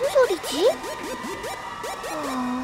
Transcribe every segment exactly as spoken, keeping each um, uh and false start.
소리지? 어...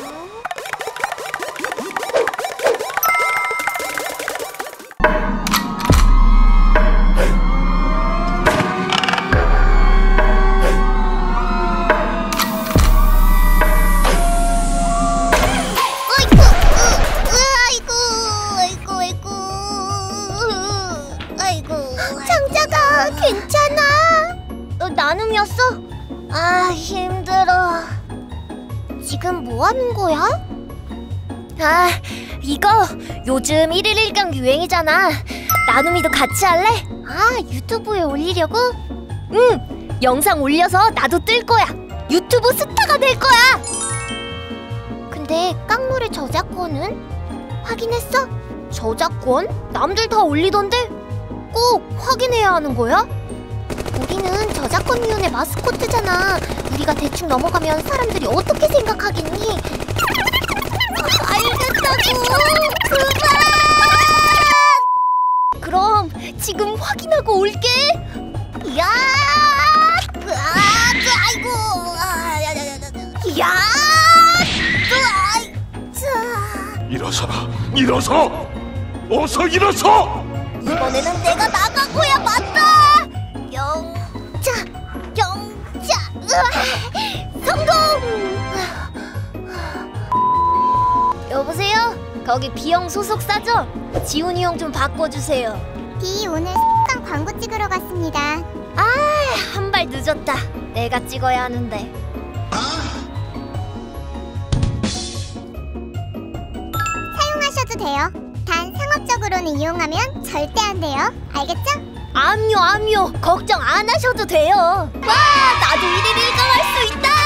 괜찮아? 어, 나눔이었어? 아, 힘들어. 지금 뭐 하는 거야? 아, 이거 요즘 일일 일 강 유행이잖아. 나눔이도 같이 할래? 아, 유튜브에 올리려고? 응, 영상 올려서 나도 뜰 거야. 유튜브 스타가 될 거야. 근데 깡노래 저작권은? 확인했어? 저작권? 남들 다 올리던데? 꼭 확인해야 하는 거야? 우리는 저작권위원회 마스코트잖아. 우리가 대충 넘어가면 사람들이 어떻게 생각하겠니? 아, 알겠다고! 그만! 그럼 지금 확인하고 올게! 야! 아, 아이고! 야! 일어서라! 일어서! 어서 일어서! 이번에는 내가 나가고야 맞다! 영자! 영자! 으아! 성공! 여보세요? 거기 B형 소속사죠? 지훈이 형 좀 바꿔주세요. B 오늘 습관 광고 찍으러 갔습니다. 아, 한 발 늦었다. 내가 찍어야 하는데. 사용하셔도 돼요. 단 상업적으로는 이용하면 절대 안 돼요. 알겠죠? 암요 암요 걱정 안 하셔도 돼요. 와, 나도 일일 일 강 할 수 있다.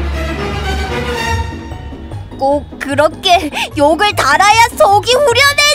꼭 그렇게 욕을 달아야 속이 후련해.